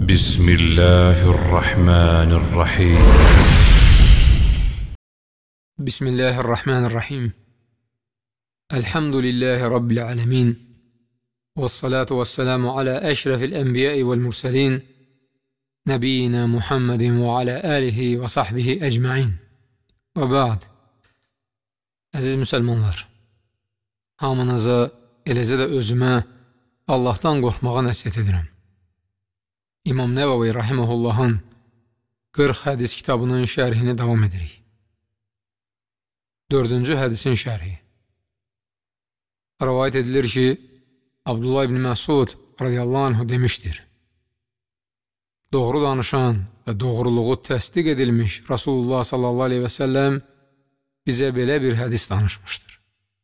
بسم الله الرحمن الرحيم بسم الله الرحمن الرحيم الحمد لله رب العالمين والصلاة والسلام على أشرف الأنبياء والمرسلين نبينا محمد وعلى آله وصحبه أجمعين وبعد. Əziz müsəlmanlar, hamınıza, eləcə də özümə Allahdan qorxmağa nəsihət edirəm. İmam Nəvəvi Rahiməhullahın 40 hədis kitabının şərhini davam edirik. 4-cü hədisin şərhi. Rəvayət edilir ki, Abdullah ibn Məsud radiyallahu anhu demişdir: Doğru danışan və doğruluğu təsdiq edilmiş Rasulullah sallallahu aleyhi və səlləm bizə belə bir hədis danışmışdır.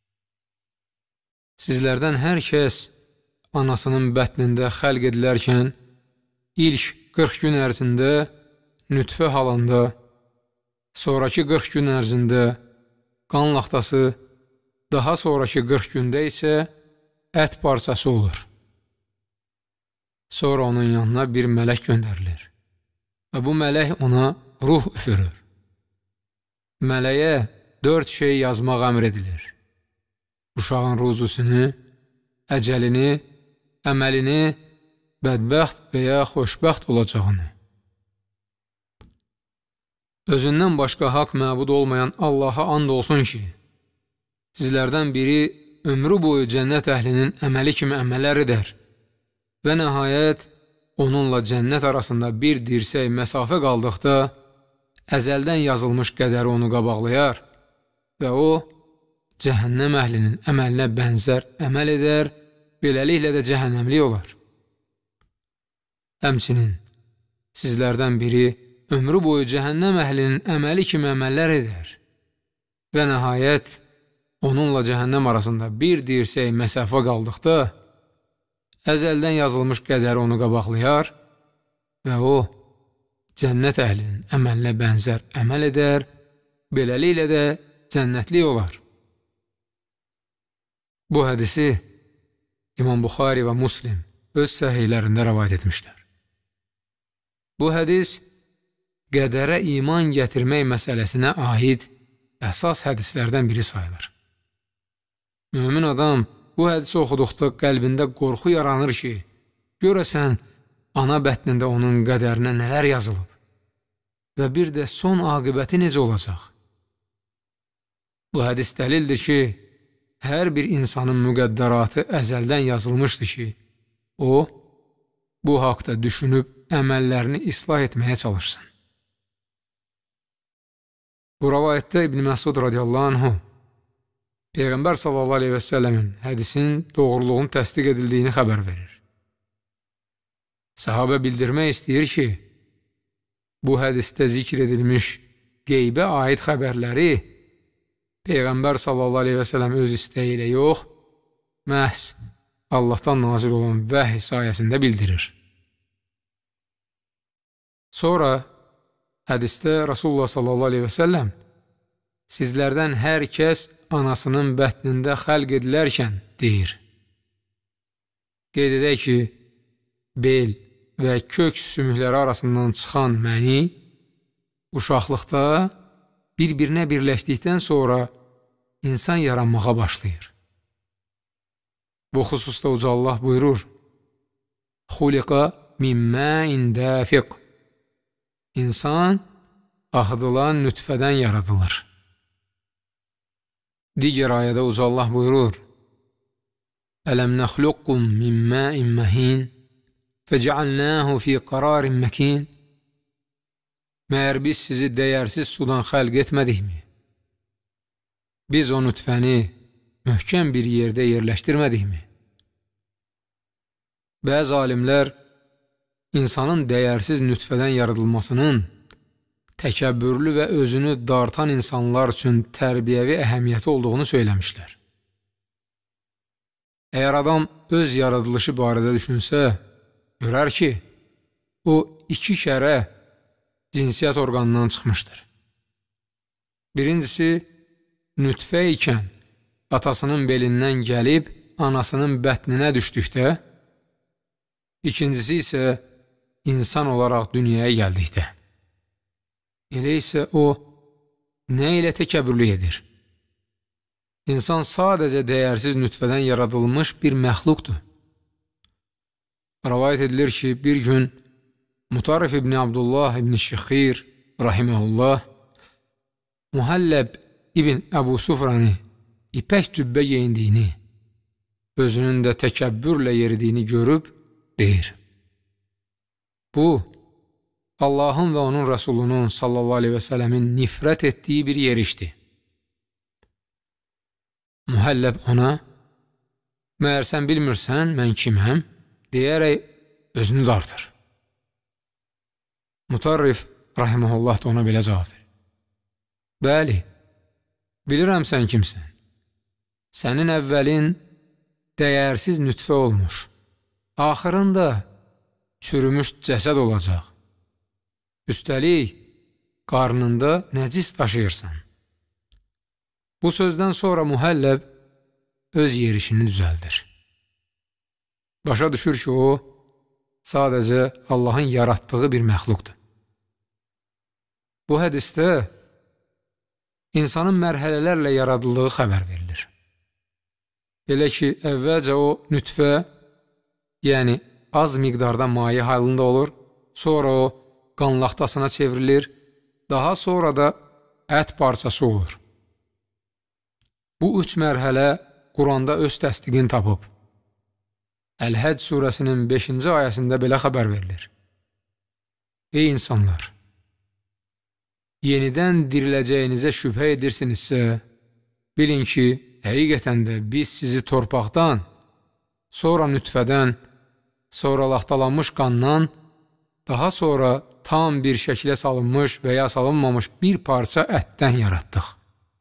Sizlərdən hər kəs anasının bətnində xəlq edilərkən ilk 40 gün ərzində nütfə halında, sonraki 40 gün ərzində qan laxtası, daha sonraki 40 gündə isə ət parçası olur. Sonra onun yanına bir mələk göndərilir və bu mələk ona ruh üfürür. Mələyə 4 şey yazmaq əmr edilir: uşağın ruzusunu, əcəlini, əməlini, bədbəxt və ya xoşbəxt olacağını. Özündən başqa haqq məbud olmayan Allaha and olsun ki, sizlərdən biri ömrü boyu cənnət əhlinin əməli kimi əməllər edər və nəhayət onunla cənnət arasında bir dirsək məsafə qaldıqda əzəldən yazılmış qədəri onu qabaqlayar və o, cəhənnəm əhlinin əməlinə bənzər əməl edər, beləliklə də cəhənnəmlik olar. Həmçinin, sizlərdən biri ömrü boyu cəhənnəm əhlinin əməli kimi əməllər edər və nəhayət onunla cəhənnəm arasında bir dirsək məsafə qaldıqda əzəldən yazılmış qədəri onu qabaqlayar və o, cənnət əhlinin əməlinə bənzər əməl edər, beləliklə də cənnətlik olar. Bu hədisi İmam Buxari və Muslim öz səhihlərində rəvayət etmişlər. Bu hədis qədərə iman gətirmək məsələsinə aid əsas hədislərdən biri sayılır. Mömin adam bu hədisi oxuduqda qəlbində qorxu yaranır ki, görəsən ana bətnində onun qədərinə nələr yazılıb və bir də son aqibəti necə olacaq? Bu hədis dəlildir ki, hər bir insanın müqəddəratı əzəldən yazılmışdır ki, o, bu haqda düşünüb əməllərini islah etməyə çalışsın. Bu rəvayətdə İbn Məsud radiyallahu anhu Peyğəmbər sallallahu aleyhi və səlləmin hədisin doğruluğunu təsdiq edildiyini xəbər verir. Səhabə bildirmək istəyir ki, bu hədisdə zikr edilmiş qeybə aid xəbərləri Peyğəmbər sallallahu aleyhi və səlləm öz istəyi ilə yox, məhz Allahdan nazil olan vəhy sayəsində bildirir. Sonra hədisdə Rasulullah sallallahu aleyhi və səlləm sizlərdən hər kəs anasının bətnində xəlq edilərkən deyir. Qeyd edək ki, bel və kök sümükləri arasından çıxan məni uşaqlıqda bir-birinə birləşdikdən sonra insan yaranmağa başlayır. Bu xüsusda Uca Allah buyurur: Xuliqa min məin dəfiq. İnsan axıdılan nütfədən yaradılır. Digər ayədə Uca Allah buyurur: Ələm nəxluqkum min məin məhin fəcəalnəhu fi qararin məkin. Məyər biz sizi dəyərsiz sudan xəlq etmədikmi? Biz o nütfəni möhkəm bir yerdə yerləşdirmədikmi? Bəzi alimlər insanın dəyərsiz nütfədən yaradılmasının təkəbbürlü və özünü dartan insanlar üçün tərbiyəvi əhəmiyyəti olduğunu söyləmişlər. Əgər adam öz yaradılışı barədə düşünsə, görər ki, o 2 kərə cinsiyyət orqanından çıxmışdır. Birincisi, nütfə ikən atasının belindən gəlib anasının bətninə düşdükdə, ikincisi isə insan olaraq dünyaya gəldikdə. Elə isə o, nə ilə təkəbbürlük edir? İnsan sadəcə dəyərsiz nütfədən yaradılmış bir məxluqdur. Rəvayət edilir ki, bir gün Mutarrif ibn Abdullah ibn Şixir rahiməhullah Muhalləb ibn Əbu Sufranı ipək cübbə geyindiyini, özünün də təkəbbürlə yeridiyini görüb deyir. Bu, Allahın və onun Rəsulunun sallallahu aleyhi və sələmin nifrət etdiyi bir yerişdir. Muhalləb ona, məyər sən bilmirsən, mən kiməm, deyərək özünü dartır. Mutarrif rahiməhullah da ona belə cavab verir. Bəli, bilirəm sən kimsən. Sənin əvvəlin dəyərsiz nütfə olmuş, axırında çürümüş cəsəd olacaq. Üstəlik, qarnında nəcis daşıyırsan. Bu sözdən sonra Muhalləb öz yerişini düzəldir. Başa düşür ki, o, sadəcə Allahın yaratdığı bir məxluqdur. Bu hədisdə insanın mərhələlərlə yaradıldığı xəbər verilir. Elə ki, əvvəlcə o nütfə, yəni az miqdarda maye halında olur, sonra o qan laxtasına çevrilir, daha sonra da ət parçası olur. Bu üç mərhələ Quranda öz təsdiqini tapıb. Əl-Həcc surəsinin 5-ci ayəsində belə xəbər verilir. Ey insanlar! Yenidən diriləcəyinizə şübhə edirsinizsə, bilin ki, həqiqətən də biz sizi torpaqdan, sonra nütfədən, sonra laxtalanmış qandan, daha sonra tam bir şəkilə salınmış və ya salınmamış bir parça ətdən yaratdıq.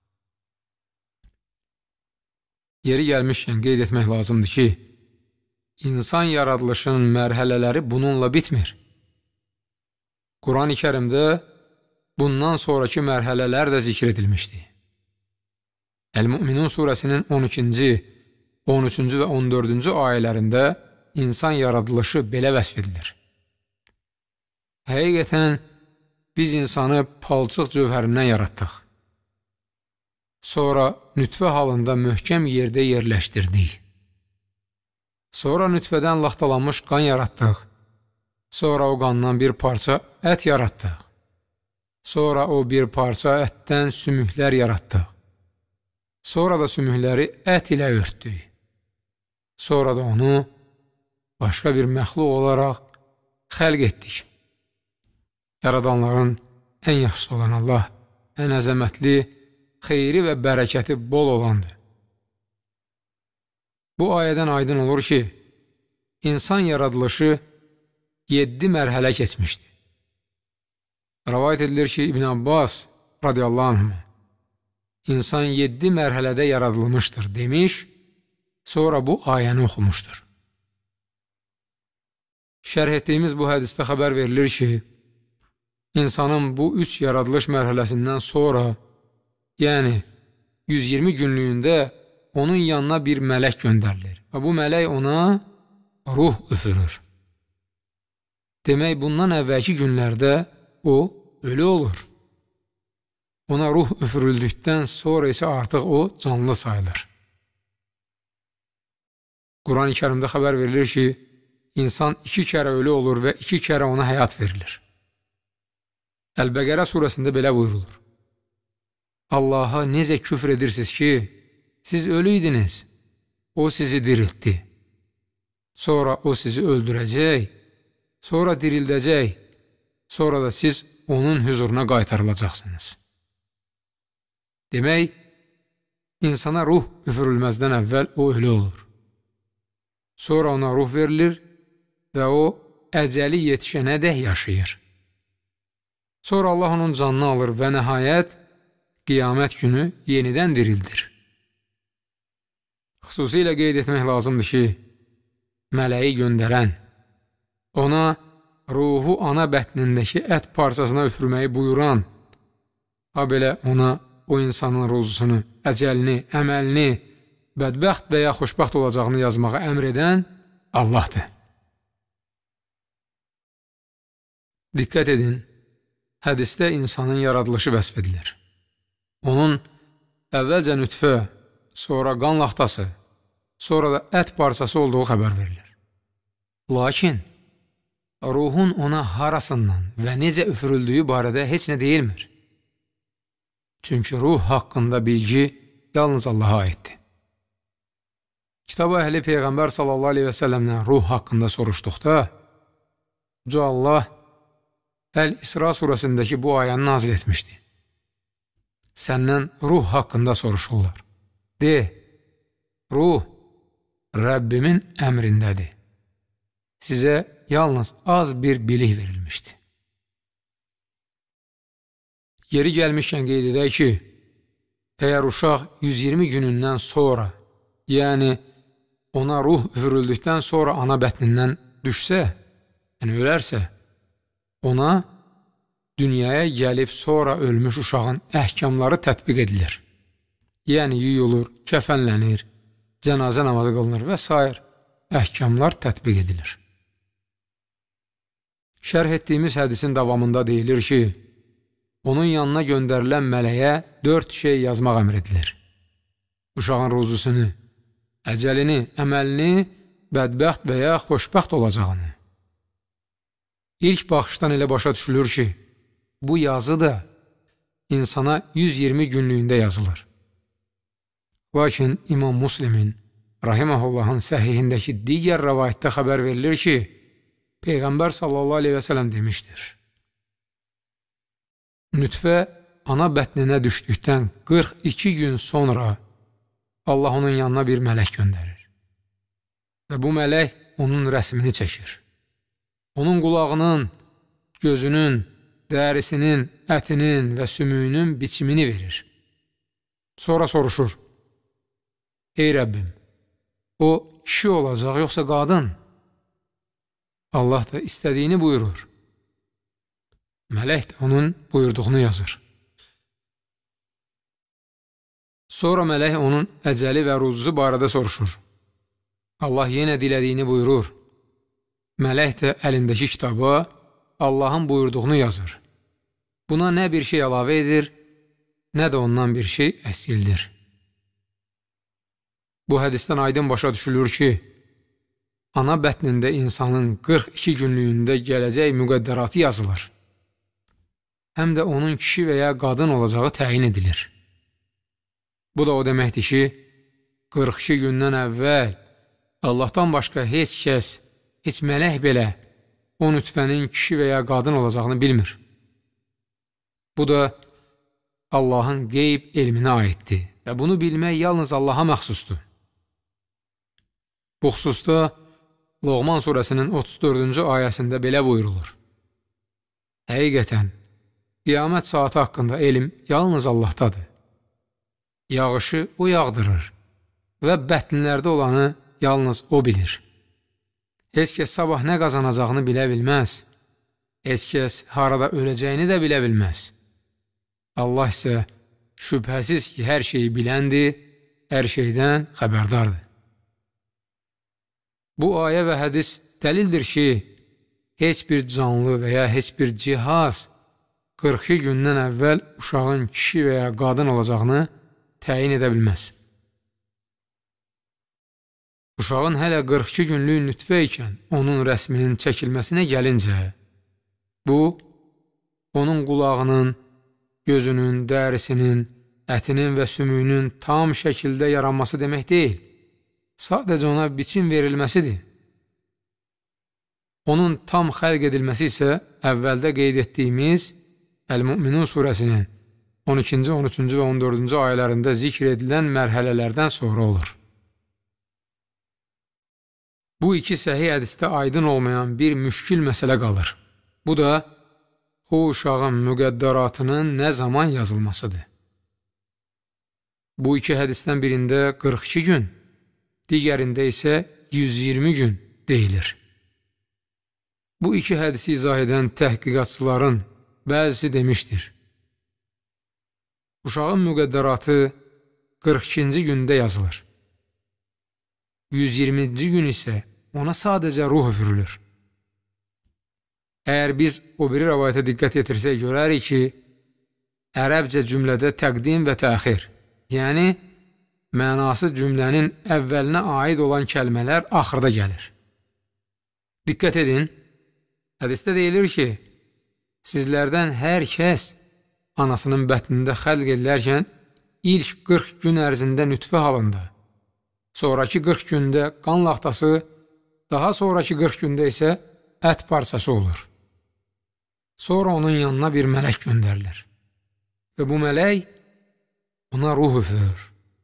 Yeri gəlmişkən qeyd etmək lazımdır ki, insan yaradılışının mərhələləri bununla bitmir. Quran-ı Kərimdə bundan sonraki mərhələlər də zikr edilmişdir. Əl-Mü'minun surəsinin 12-ci, 13-cü və 14-cü ayələrində insan yaradılışı belə vəsf edilir. Həqiqətən, biz insanı palçıq cövhərindən yaratdıq. Sonra nütfə halında möhkəm yerdə yerləşdirdik. Sonra nütfədən laxtalanmış qan yaratdıq. Sonra o qandan bir parça ət yaratdıq. Sonra o bir parça ətdən sümüklər yaratdıq. Sonra da sümükləri ət ilə örtdük. Sonra da onu başqa bir məxluq olaraq xəlq etdik. Yaradanların ən yaxşısı olan Allah, ən əzəmətli, xeyri və bərəkəti bol olandır. Bu ayədən aydın olur ki, insan yaradılışı 7 mərhələ keçmişdir. Rəvayət edilir ki, İbn Abbas radiyallahu anh, insan 7 mərhələdə yaradılmışdır demiş, sonra bu ayəni oxumuşdur. Şərh etdiyimiz bu hədisdə xəbər verilir ki, insanın bu 3 yaradılış mərhələsindən sonra, yəni 120 günlüyündə onun yanına bir mələk göndərilir və bu mələk ona ruh üfürür. Demək, bundan əvvəlki günlərdə o ölü olur. Ona ruh üfürüldükdən sonra isə artıq o canlı sayılır. Quran-ı Kərimdə xəbər verilir ki, insan 2 kərə ölü olur və 2 kərə ona həyat verilir. Əl-Bəqərə surəsində belə buyurulur. Allaha necə küfr edirsiniz ki, siz ölü idiniz, o sizi diriltdi. Sonra o sizi öldürəcək, sonra dirildəcək, sonra da siz onun huzuruna qaytarılacaqsınız. Demək, insana ruh üfürülməzdən əvvəl o ölü olur. Sonra ona ruh verilir və o əcəli yetişənədək yaşayır. Sonra Allah onun canını alır və nəhayət qiyamət günü yenidən dirildir. Xüsusilə qeyd etmək lazımdır ki, mələyi göndərən, ona ruhu ana bətnindəki ət parçasına üfürməyi buyuran, ha belə ona o insanın ruzusunu, əcəlini, əməlini, bədbəxt və ya xoşbəxt olacağını yazmağa əmr edən Allahdır. Diqqət edin, hədisdə insanın yaradılışı vəsf edilir. Onun əvvəlcə nütfə, sonra qan laxtası, sonra da ət parçası olduğu xəbər verilir. Lakin ruhun ona harasından və necə üfürüldüyü barədə heç nə deyilmir. Çünki ruh haqqında bilgi yalnız Allaha aiddir. Kitab-ı əhli Peyğəmbər sallallahu aleyhi və səlləmdən ruh haqqında soruşduqda, Yüce Allah Əl-İsra surəsindəki bu ayəni nazil etmişdi. Səndən ruh haqqında soruşurlar. De, ruh Rəbbimin əmrindədir. Sizə yalnız az bir bilik verilmişdi. Yeri gəlmişkən qeyd edək ki, əgər uşaq 120 günündən sonra, yəni ona ruh üfürüldükdən sonra ana bətnindən düşsə, yəni ölərsə, ona dünyaya gəlib sonra ölmüş uşağın əhkamları tətbiq edilir. Yəni yuyulur, kəfənlənir, cənazə namazı qılınır və s. əhkamlar tətbiq edilir. Şərh etdiyimiz hədisin davamında deyilir ki, onun yanına göndərilən mələyə 4 şey yazmaq əmr edilir. Uşağın ruzusunu, əcəlini, əməlini, bədbəxt və ya xoşbəxt olacağını. İlk baxışdan elə başa düşülür ki, bu yazı da insana 120 günlüyündə yazılır. Lakin İmam Müslimin, rahiməhullahın səhihindəki digər rəvayətdə xəbər verilir ki, Peyğəmbər sallallahu aleyhi və sələm demişdir. Nütfə ana bətninə düşdükdən 42 gün sonra Allah onun yanına bir mələk göndərir. Və bu mələk onun rəsmini çəkir. Onun qulağının, gözünün, dərisinin, ətinin və sümüyünün biçimini verir. Sonra soruşur, ey Rəbbim, o kişi olacaq yoxsa qadın? Allah da istədiyini buyurur. Mələk də onun buyurduğunu yazır. Sonra mələk onun əcəli və ruzusu barədə soruşur. Allah yenə dilədiyini buyurur. Mələk də əlindəki kitaba Allahın buyurduğunu yazır. Buna nə bir şey əlavə edir, nə də ondan bir şey əsildir. Bu hədisdən aydın başa düşülür ki, ana bətnində insanın 42 günlüyündə gələcək müqəddəratı yazılır. Həm də onun kişi və ya qadın olacağı təyin edilir. Bu da o deməkdir ki, 42 gündən əvvəl Allahdan başqa heç kəs, heç mələk belə o nütfənin kişi və ya qadın olacağını bilmir. Bu da Allahın qeyb elminə aiddir və bunu bilmək yalnız Allaha məxsusdur. Bu xüsusda Loğman surəsinin 34-cü ayəsində belə buyurulur. Həqiqətən, qiyamət saati haqqında elm yalnız Allahdadır. Yağışı o yağdırır və bətnlərdə olanı yalnız o bilir. Heç kəs sabah nə qazanacağını bilə bilməz. Heç kəs harada öləcəyini də bilə bilməz. Allah isə şübhəsiz ki, hər şeyi biləndir, hər şeydən xəbərdardır. Bu ayə və hədis dəlildir ki, heç bir canlı və ya heç bir cihaz 42 gündən əvvəl uşağın kişi və ya qadın olacağını təyin edə bilməz. Uşağın hələ 42 günlük nütfə ikən onun rəsminin çəkilməsinə gəlincə, bu, onun qulağının, gözünün, dərisinin, ətinin və sümüyünün tam şəkildə yaranması demək deyil. Sadəcə ona biçim verilməsidir. Onun tam xəlq edilməsi isə əvvəldə qeyd etdiyimiz Əl-Mü'minun surəsinin 12-ci, 13-cü və 14-cü ayələrində zikr edilən mərhələlərdən sonra olur. Bu iki səhih hədisdə aydın olmayan bir müşkül məsələ qalır. Bu da o uşağın müqəddəratının nə zaman yazılmasıdır. Bu iki hədisdən birində 42 gün, digərində isə 120 gün deyilir. Bu iki hədisi izah edən təhqiqatçıların bəzisi demişdir. Uşağın müqəddəratı 42-ci gündə yazılır. 120-ci gün isə ona sadəcə ruh üfürülür. Əgər biz o biri rəvayətə diqqət yetirsək, görərik ki, ərəbcə cümlədə təqdim və təxir, yəni mənası cümlənin əvvəlinə aid olan kəlmələr axırda gəlir. Diqqət edin, hədisdə deyilir ki, sizlərdən hər kəs anasının bətnində xəlq edilərkən ilk 40 gün ərzində nütfə halında, sonraki 40 gündə qan laxtası, daha sonraki 40 gündə isə ət parçası olur. Sonra onun yanına bir mələk göndərilir və bu mələk ona ruh üfürür.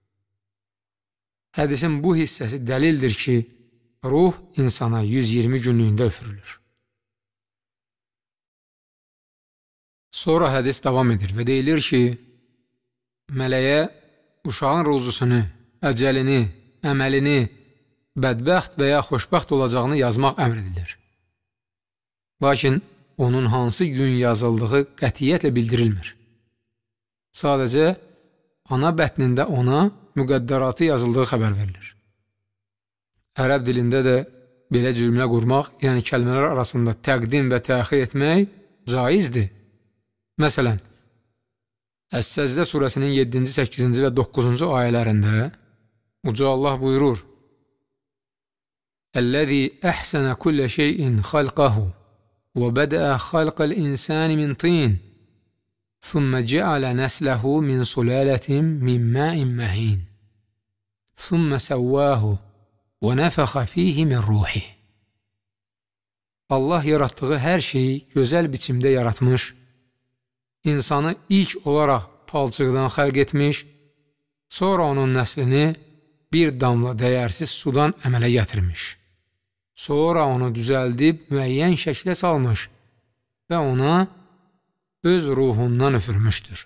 Hədisin bu hissəsi dəlildir ki, ruh insana 120 günlüyündə üfürülür. Sonra hədis davam edir və deyilir ki, mələyə uşağın ruzusunu, əcəlini, əməlini, bədbəxt və ya xoşbəxt olacağını yazmaq əmr edilir. Lakin onun hansı gün yazıldığı qətiyyətlə bildirilmir. Sadəcə, ana bətnində ona müqəddəratı yazıldığı xəbər verilir. Ərəb dilində də belə cümlə qurmaq, yəni kəlmələr arasında təqdim və təxir etmək caizdir. Məsələn, Əs-Səcdə surəsinin 7-ci, 8-ci və 9-cu ayələrində Uca Allah buyurur: "Əl-ləzi əhsənə kullə şeyin xalqahu وبدأ خلق الإنسان من طين ثم جعل نسله من سلالة من ماء مهين ثم سواه ونفخ فيه من روحه." Allah yaratdığı hər şeyi gözəl biçimdə yaratmış, insanı ilk olaraq palçıqdan xəlq etmiş, sonra onun nəslini bir damla dəyərsiz sudan əmələ gətirmiş. Sonra onu düzəldib müəyyən şəklə salmış və ona öz ruhundan üfürmüşdür.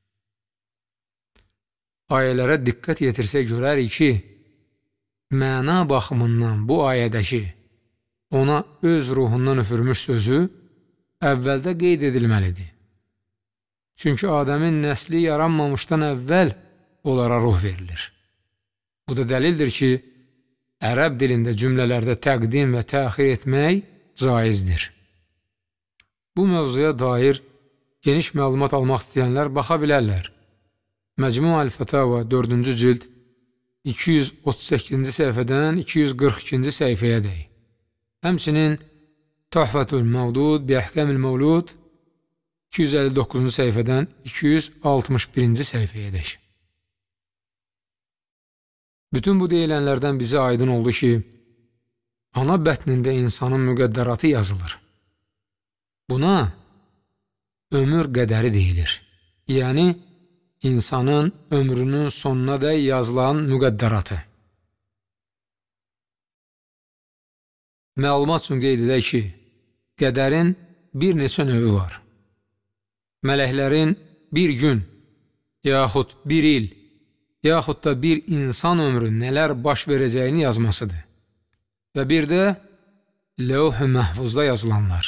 Ayələrə diqqət yetirsək görərik ki, məna baxımından bu ayədəki ona öz ruhundan üfürmüş sözü əvvəldə qeyd edilməlidir. Çünki Adəmin nəsli yaranmamışdan əvvəl onlara ruh verilir. Bu da dəlildir ki, ərəb dilində cümlələrdə təqdim və təxir etmək caizdir. Bu mövzuya dair geniş məlumat almaq istəyənlər baxa bilərlər. Məcmu Əl-Fətava 4-cü cild 238-ci səhifədən 242-ci səhifəyədək. Həmçinin Tuhfətül Mavdud bi Əhkamil Mavlud 259-cu səhifədən 261-ci səhifəyədək. Bütün bu deyilənlərdən bizə aydın oldu ki, ana bətnində insanın müqəddəratı yazılır. Buna ömür qədəri deyilir. Yəni, insanın ömrünün sonuna da yazılan müqəddəratı. Məlumat üçün qeyd edək ki, qədərin bir neçə növü var. Mələklərin bir gün, yaxud bir il, yaxud da bir insan ömrü nələr baş verəcəyini yazmasıdır. Və bir də Levh-i Məhfuzda yazılanlar.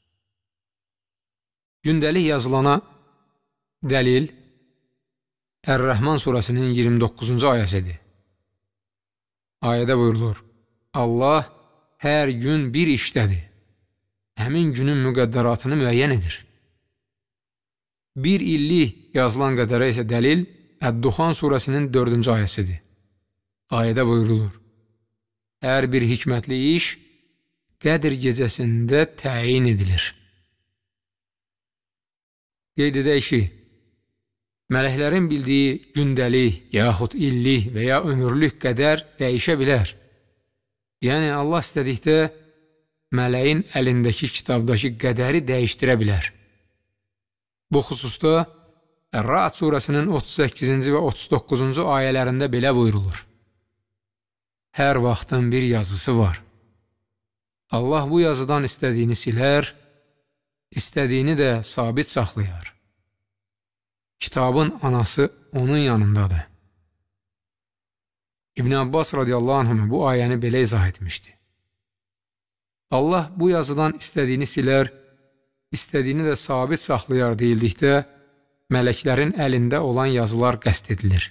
Gündəlik yazılana dəlil Ər-Rəhman surəsinin 29-cu ayəsidir. Ayədə buyurulur: Allah hər gün bir işdədir. Həmin günün müqəddəratını müəyyən edir. Bir illik yazılan qədərə isə dəlil Əd-Duxan surəsinin 4-cü ayəsidir. Ayədə buyurulur: hər bir hikmətli iş Qədr gecəsində təyin edilir. Qeyd edək ki, mələklərin bildiyi gündəlik, yaxud illik və ya ömürlük qədər dəyişə bilər. Yəni, Allah istədikdə mələyin əlindəki kitabdakı qədəri dəyişdirə bilər. Bu xüsusda Ər-Ra'd surəsinin 38-ci və 39-cu ayələrində belə buyurulur: hər vaxtın bir yazısı var. Allah bu yazıdan istədiyini silər, istədiyini də sabit saxlayar. Kitabın anası onun yanındadır. İbn Abbas radiyallahu anh bu ayəni belə izah etmişdi: Allah bu yazıdan istədiyini silər, istədiyini də sabit saxlayar deyildikdə, mələklərin əlində olan yazılar qəsd edilir.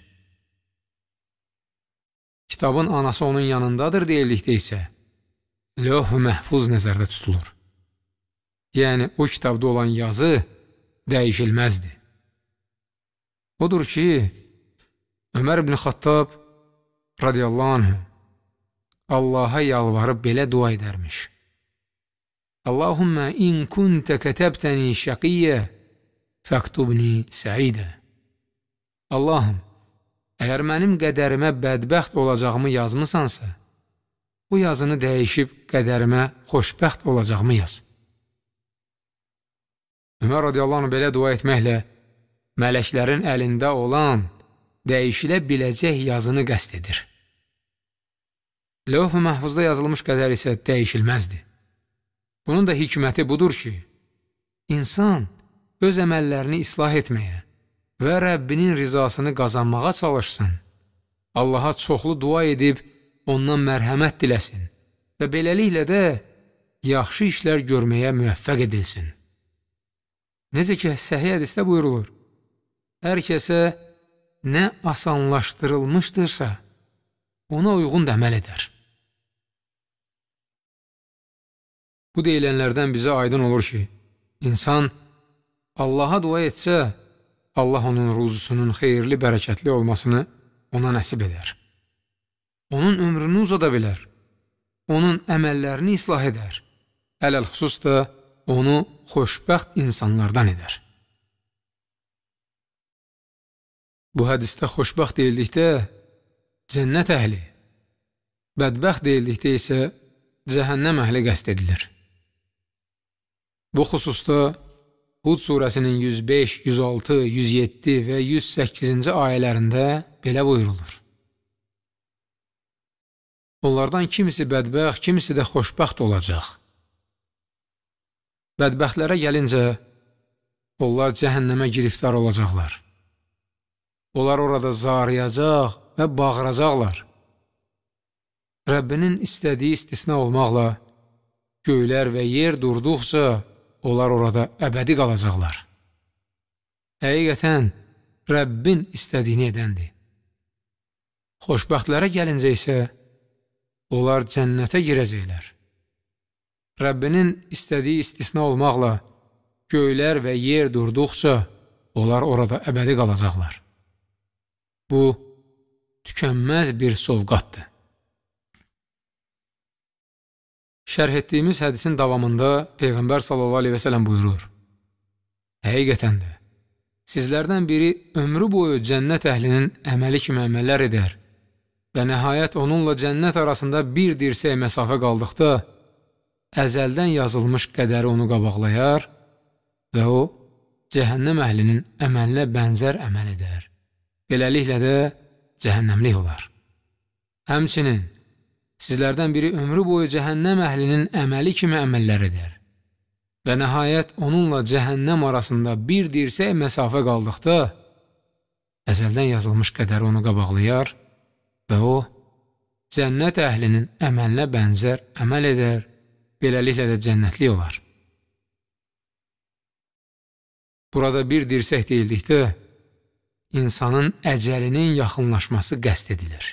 Kitabın anası onun yanındadır deyildikdə isə, Lövh-i Məhfuz nəzərdə tutulur. yəni o kitabda olan yazı dəyişilməzdir. Odur ki, Ömər ibn Xattab radiyallahu anh Allaha yalvarıb belə dua edərmiş. Allahümmə in kuntə kətəbtəni şəqiyyə fəktubni səidə. Allahım, əgər mənim qədərimə bədbəxt olacağımı yazmısansa, bu yazını dəyişib qədərimə xoşbəxt olacağımı yaz. Ömər radiyallahu anh belə dua etməklə mələklərin əlində olan dəyişilə biləcək yazını qəsd edir. Lövh-i məhfuzda yazılmış qədər isə dəyişilməzdir. Bunun da hikməti budur ki, insan öz əməllərini islah etməyə və Rəbbinin rizasını qazanmağa çalışsın, Allaha çoxlu dua edib ondan mərhəmət diləsin və beləliklə də yaxşı işlər görməyə müvəffəq edilsin. Necə ki, səhih hədisdə buyurulur, hər kəsə nə asanlaşdırılmışdırsa, ona uyğun da əməl edər. Bu deyilənlərdən bizə aydın olur ki, insan Allaha dua etsə, Allah onun ruzusunun xeyirli, bərəkətli olmasını ona nəsib edər. Onun ömrünü uzada bilər, onun əməllərini islah edər, ələl-xüsus da onu xoşbəxt insanlardan edər. Bu hədisdə xoşbəxt deyildikdə cənnət əhli, bədbəxt deyildikdə isə cəhənnəm əhli qəsd edilir. Bu xüsusda Hud surəsinin 105, 106, 107 və 108-ci ayələrində belə buyurulur. Onlardan kimisi bədbəxt, kimisi də xoşbəxt olacaq. Bədbəxtlərə gəlincə, onlar cəhənnəmə giriftar olacaqlar. Onlar orada zarıyacaq və bağıracaqlar. Rəbbinin istədiyi istisna olmaqla, göylər və yer durduqca, onlar orada əbədi qalacaqlar. Həqiqətən, Rəbbin istədiyini edəndir. Xoşbəxtlərə gəlincə isə, onlar cənnətə girəcəklər. Rəbbinin istədiyi istisna olmaqla, göylər və yer durduqca, onlar orada əbədi qalacaqlar. Bu, tükənməz bir sovqatdır. Şərh etdiyimiz hədisin davamında Peyğəmbər sallallahu aleyhi və sələm buyurur. Həqiqətən də, sizlərdən biri ömrü boyu cənnət əhlinin əməli kimi əməllər edər və nəhayət onunla cənnət arasında bir dirsək məsafə qaldıqda, əzəldən yazılmış qədəri onu qabaqlayar və o, cəhənnəm əhlinin əməlinə bənzər əməl edər. Beləliklə də cəhənnəmlik olar. Həmçinin, sizlərdən biri ömrü boyu cəhənnəm əhlinin əməli kimi əməllər edər və nəhayət onunla cəhənnəm arasında bir dirsək məsafə qaldıqda, əzəldən yazılmış qədəri onu qabaqlayar və o, cənnət əhlinin əməlinə bənzər əməl edər, beləliklə də cənnətli olar. Burada bir dirsək deyildikdə, insanın əcəlinin yaxınlaşması qəsd edilir.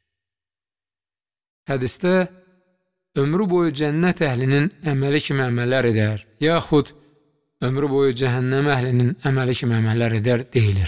Hədisdə, ömrü boyu cənnət əhlinin əməli kimi əməllər edər, yaxud ömrü boyu cəhənnəm əhlinin əməli kimi əməllər edər deyilir.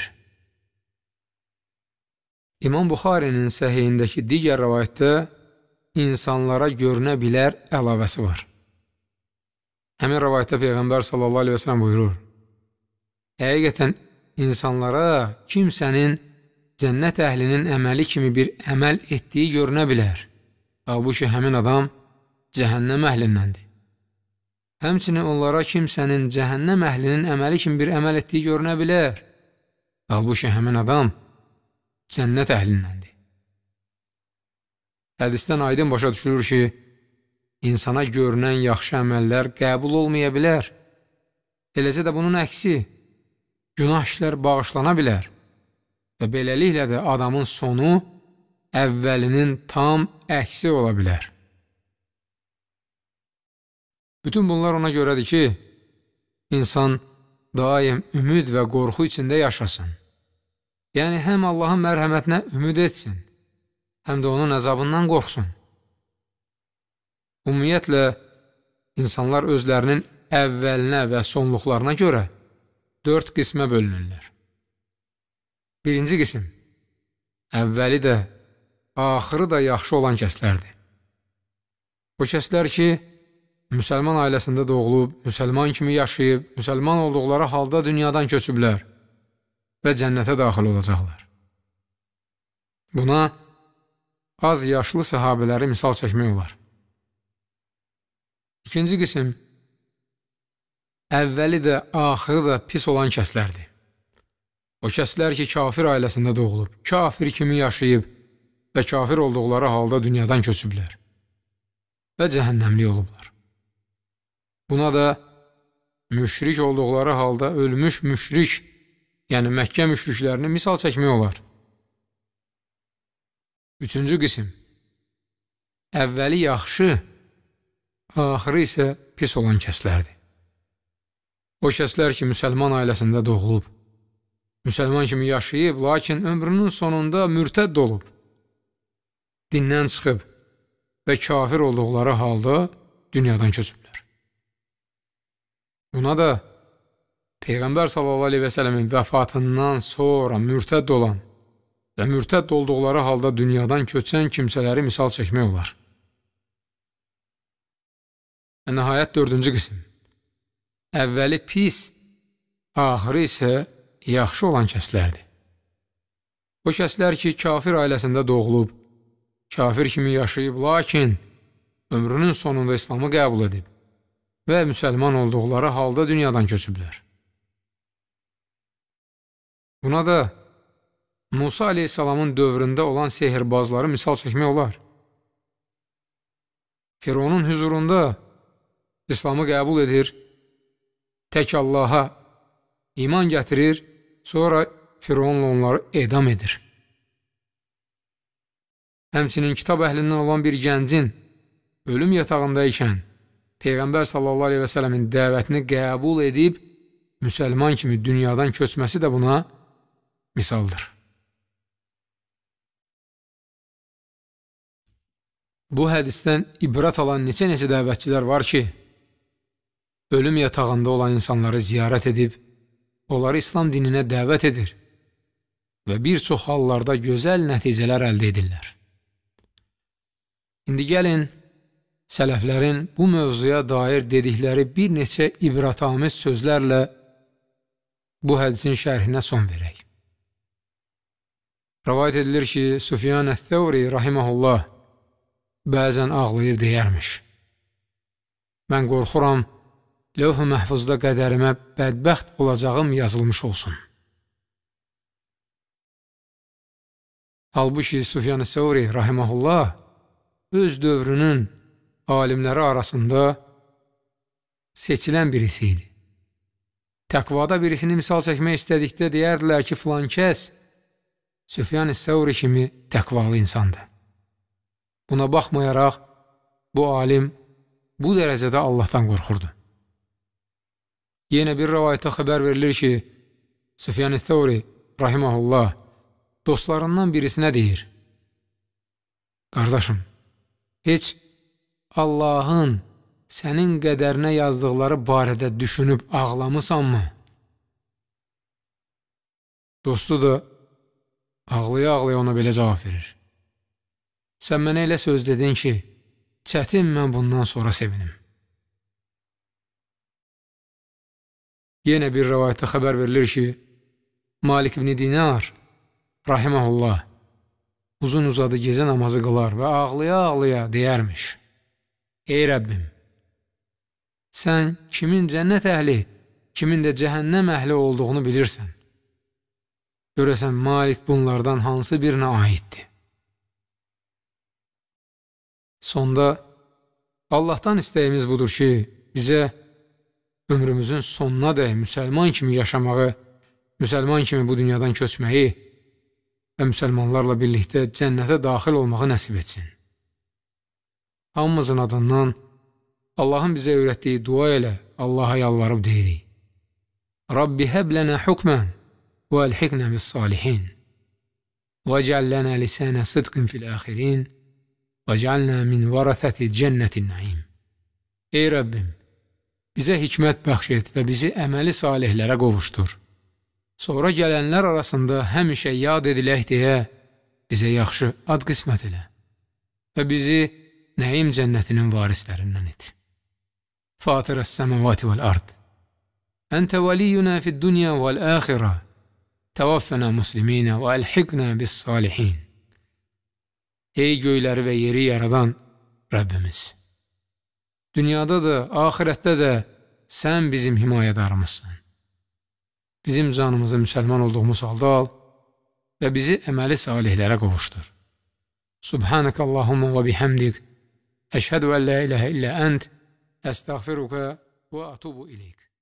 İmam Buxarinin səhiyindəki digər rəvayətdə insanlara görünə bilər əlavəsi var. Həmin rəvayətdə Peyğəmbər sallallahu aleyhi və sələm buyurur. Həqiqətən insanlara kimsənin cənnət əhlinin əməli kimi bir əməl etdiyi görünə bilər. Halbuki həmin adam cəhənnəm əhlindəndir. Həmçinin onlara kimsənin cəhənnəm əhlinin əməli kimi bir əməl etdiyi görünə bilər. Halbuki həmin adam cənnət əhlindəndir. Hədisdən aydın başa düşülür ki, insana görünən yaxşı əməllər qəbul olmaya bilər. Eləcə də bunun əksi, günah işlər bağışlana bilər və beləliklə də adamın sonu əvvəlinin tam əksi ola bilər. Bütün bunlar ona görədir ki, insan daim ümid və qorxu içində yaşasın. Yəni, həm Allahın mərhəmətinə ümid etsin, həm də onun əzabından qorxsun. Ümumiyyətlə, insanlar özlərinin əvvəlinə və sonluqlarına görə 4 qismə bölünürlər. Birinci qism, əvvəli də, axırı da yaxşı olan kəslərdir. O kəslər ki, müsəlman ailəsində doğulub, müsəlman kimi yaşayıb, müsəlman olduqları halda dünyadan köçüblər və cənnətə daxil olacaqlar. Buna az yaşlı səhabələri misal çəkmək olar. İkinci qism, əvvəli də, axırı da pis olan kəslərdir. O kəslər ki, kafir ailəsində doğulub, kafir kimi yaşayıb və kafir olduqları halda dünyadan köçüblər və cəhənnəmli olublar. Buna da müşrik olduqları halda ölmüş müşrik, yəni Məkkə müşriklərini misal çəkmək olar. Üçüncü qism, əvvəli yaxşı, axırı isə pis olan kəslərdir. O kəslər ki, müsəlman ailəsində doğulub, müsəlman kimi yaşayıb, lakin ömrünün sonunda mürtədd olub, dindən çıxıb və kafir olduqları halda dünyadan köçüblər. Buna da Peyğəmbər sallallahu aleyhi və sələmin vəfatından sonra mürtədd olan və mürtədd olduqları halda dünyadan köçən kimsələri misal çəkmək olar. Və nəhayət dördüncü qism, əvvəli pis, axırı isə yaxşı olan kəslərdir. O kəslər ki, kafir ailəsində doğulub, kafir kimi yaşayıb, lakin ömrünün sonunda İslamı qəbul edib və müsəlman olduqları halda dünyadan köçüblər. Buna da Musa aleyhissalamın dövründə olan sehirbazları misal çəkmək olar. Fironun hüzurunda İslamı qəbul edir, tək Allaha iman gətirir, sonra Fironla onları edam edir. Həmçinin kitab əhlindən olan bir gəncin ölüm yatağında ikən Peyğəmbər sallallahu aleyhi və sələmin dəvətini qəbul edib, müsəlman kimi dünyadan köçməsi də buna misaldır. Bu hədisdən ibrət alan neçə dəvətçilər var ki, ölüm yatağında olan insanları ziyarət edib, onları İslam dininə dəvət edir və bir çox hallarda gözəl nəticələr əldə edirlər. İndi gəlin, sələflərin bu mövzuya dair dedikləri bir neçə ibrətamiz sözlərlə bu hədisin şərhinə son verək. Rəvayət edilir ki, Süfyan əth-Thəvri rahiməhullah bəzən ağlayıb deyərmiş: mən qorxuram, lövh-ü məhfuzda qədərimə bədbəxt olacağım yazılmış olsun. Halbuki Süfyan əth-Thəvri rahiməhullah öz dövrünün alimləri arasında seçilən birisi idi. Təqvada birisini misal çəkmək istədikdə deyərdilər ki, filan kəs Süfyan əth-Thəvri kimi təqvalı insandır. Buna baxmayaraq, bu alim bu dərəcədə Allahdan qorxurdu. Yenə bir rəvayətdə xəbər verilir ki, Süfyan əth-Thəvri rahiməhullah dostlarından birisinə deyir: qardaşım, heç Allahın sənin qədərinə yazdıqları barədə düşünüb ağlamısanmı? Dostu da ağlaya-ağlaya ona belə cavab verir: sən mənə elə söz dedin ki, çətin mən bundan sonra sevinim. Yenə bir rəvayətdə xəbər verilir ki, Malik ibn Dinar rahiməhullah uzun uzadı gecə namazı qılar və ağlaya-ağlaya deyərmiş: ey Rəbbim, sən kimin cənnət əhli, kimin də cəhənnəm əhli olduğunu bilirsən. Görəsən, Malik bunlardan hansı birinə aiddir? Sonda Allahdan istəyimiz budur ki, bizə ömrümüzün sonuna dək müsəlman kimi yaşamağı, müsəlman kimi bu dünyadan köçməyi və müsəlmanlarla birlikdə cənnətə daxil olmağı nəsib etsin. Hamımızın adından Allahın bizə öyrətdiyi dua ilə Allaha yalvarıb deyirik: Rabbi həb lənə hukmən və əlhiqnə bis-salihin və cəl lənə lisənə sıdqin fil-əxirin və cəlnə min vərəthəti cənnətin-nəim. Ey Rəbbim, bizə hikmət bəxş et və bizi əməli salihlərə qovuşdur. Sonra gələnlər arasında həmişə yad edilək deyə bizə yaxşı ad qismət elə və bizi nəim cənnətinin varislərindən et. Fatırəs səməvati vəl-ard. Əntə vəliyyuna fid-dunya vəl-əxirə. Təvaffənə musliminə və əlhiqnə bis-salihin. Ey göyləri və yeri yaradan Rəbbimiz! Dünyada da, axirətdə də sən bizim himayədarımızsın. Bizim canımızı müsəlman olduğumuz halda al və bizi əməli salihlərə qovuşdur. Subhanəkə Allahumma və bihamdik, əşhədu ən la iləhə illə ənt, əstəğfiruka və atubu ileyk.